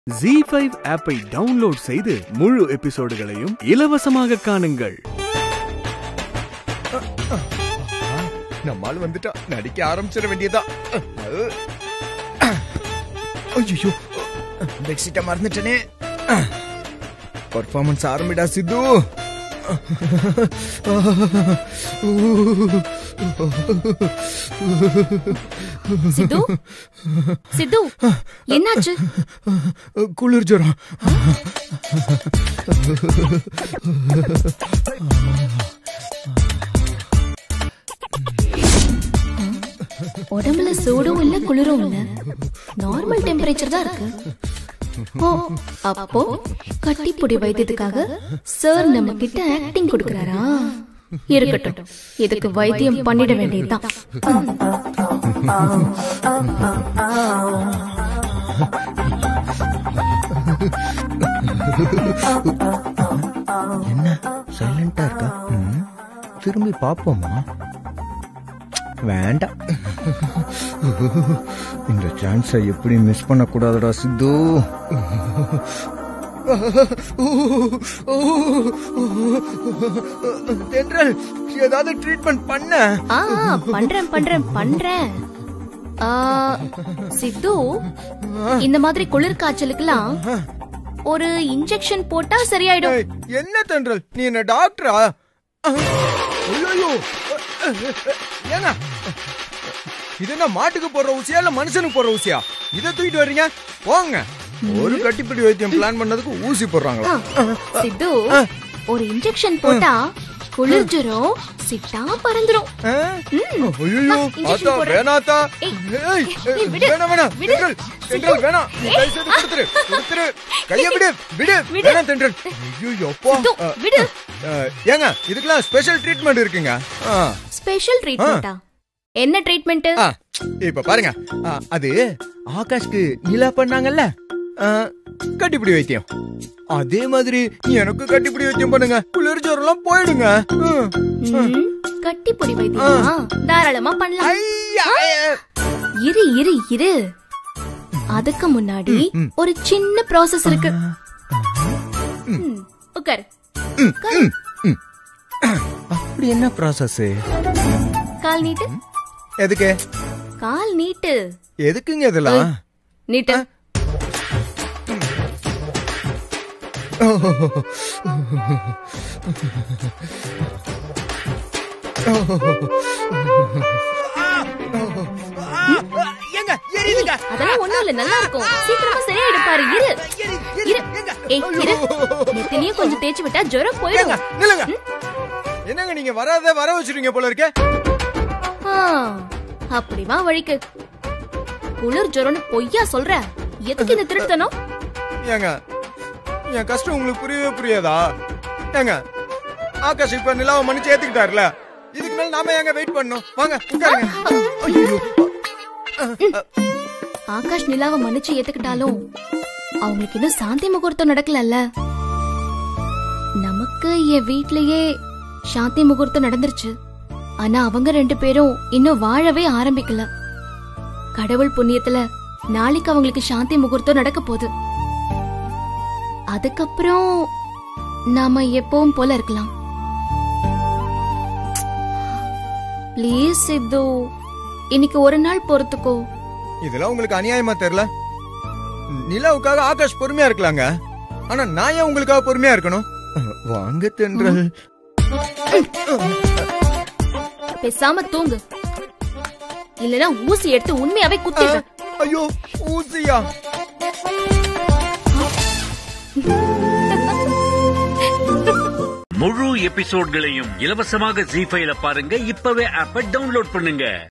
Z5 ஆப்பை download செய்து முழு எபிசோடுகளையும் இலவசமாக காணுங்கள். நம்மால் வந்துட்டா நடிக்க ஆரம்பிச்சிட வேண்டியதா. ஐயோ பெட்ஷீட்டை மறந்துட்டனே. பர்ஃபார்மன்ஸ் ஆரம்பிடா சித்து. சித்து சித்து என்னாச்சு? குளிர் ஜுரம். உடம்புல சூடும் இல்ல குளிரும் இல்ல, நார்மல் டெம்பரேச்சர் தான் இருக்கு. அப்போ கட்டிப்புடி வைத்தியத்துக்காக சார் நம்ம கிட்ட ஆக்டிங் கொடுக்கறாரா? இருக்கட்டும், இதுக்கு வைத்தியம் பண்ணிட வேண்டியதுதான். என்ன சைலண்டா இருக்கா? திரும்பி பாப்போமா? வேண்டாம், இந்த சான்ஸை எப்படி மிஸ் பண்ண கூடாதுடா சித்து. தென்றல், ஏதாவது ட்ரீட்மெண்ட் பண்ண? பண்றேன். சித்து, இந்த மாதிரி குளிர் காய்ச்சலுக்குலாம் ஒரு இன்ஜெக்ஷன் போட்டா சரியாயிடும். என்ன தென்றல், நீ என்ன டாக்டரா? ஐயோ, ஏங்க இது என்ன மாட்டுக்கு போடுற ஊசியா இல்ல மனுஷனுக்கு போடுற ஊசியா? இதை தூக்கிட்டு வர்றீங்க, போங்க. ஒரு கட்டிப்பிடி வைத்தியம் பிளான் பண்ணதுக்கு ஊசி போடுறாங்களா? சித்து, ஒரு இன்ஜெக்ஷன் போட்டா குளிர் ஜுரம் சிட்டா பறந்துரும். ஐயோ ஆத்தா, வேணாத்தா. தென்றல் வேணாம், கொடுத்துரு. கைய விடு. வேணாம் தென்றல். ஐயோ அப்பா, ஏங்க இதுக்கெல்லாம் ஸ்பெஷல் ட்ரீட்மெண்ட் இருக்குங்க. ஸ்பெஷல் ட்ரீட்மெண்டா? என்ன ட்ரீட்மெண்ட்? இப்ப பாருங்க, அது ஆகாஷ்க்கு நிலா பண்ணாங்கல்ல, கட்டிப்பிடி வைத்தியம். அதே மாதிரி எனக்கு கட்டிப்பிடி வைத்தியம் பண்ணுங்க, குளிர் ஜுரம் போயிடுங்க. கட்டிப்பிடி வைத்தியம் தாராளமா பண்ணலாம். இரு, அதுக்கு முன்னாடி ஒரு சின்ன ப்ராசஸ் இருக்கு. உட்காரு. அப்படி என்ன ப்ராசஸ்? கால் நீட்டு. எதுக்கு? கால் நீட்டு. எதுக்குங்க இதெல்லாம்? நீட்டு. அதெல்லாம் ஒண்ணும் இல்ல, நல்லா இருக்கும். சீக்கிரமா சரியாயிடும் பாரு. இரு. நெத்திலையும் கொஞ்சம் தேய்ச்சி விட்டா ஜுரம் போயிடும். என்னங்க நீங்க வர வச்சிருக்கீங்க போல இருக்க. அப்படிவா வழிக்கு. குளிர் ஜுரம்னு பொய்யா சொல்ற? எதுக்கு இந்த திருட்டுத்தனம்? ஏங்க என் கஷ்டம் உங்களுக்கு புரியவே புரியாதா? ஏங்க ஆகாஷ் இப்ப நிலாவை மன்னிச்சு ஏத்துக்கிட்டாருல, இதுக்கு மேல நாம ஏங்க வெயிட் பண்ணணும்? வாங்க உட்காருங்க. ஆகாஷ் நிலாவை மன்னிச்சு ஏத்துக்கிட்டாலும் அவங்களுக்கு இன்னும் சாந்தி முகூர்த்தம் நடக்கலல்ல. நமக்கு என் வீட்லயே சாந்தி முகூர்த்தம் நடந்துருச்சு. ஆனா அவங்க ரெண்டு பேரும் இன்னும் வாழவே ஆரம்பிக்கல. கடவுள் புண்ணியத்துல நாளைக்கு அவங்களுக்கு சாந்தி முகூர்த்தம் நடக்க போகுது. அதுக்கப்புறம் நாம எப்பவும் போல இருக்கலாம். பிளீஸ் சித்து, இன்னைக்கு ஒரு நாள் பொறுத்துக்கோ. இதெல்லாம் உங்களுக்கு அநியாயமா தெரியல? நிலாவுக்காக ஆகாஷ் பொறுமையா இருக்கலாங்க, ஆனா நான் ஏன் உங்களுக்காக பொறுமையா இருக்கணும்? வாங்க தென்றல். பேசாம தூங்கு, இல்லனா ஊசி எடுத்து உண்மையாவே குத்திடுவேன். ஐயோ, ஊசியா? முழு எபிசோட்களையும் இலவசமாக Z5 பாருங்க. இப்பவே ஆப்பை டவுன்லோட் பண்ணுங்க.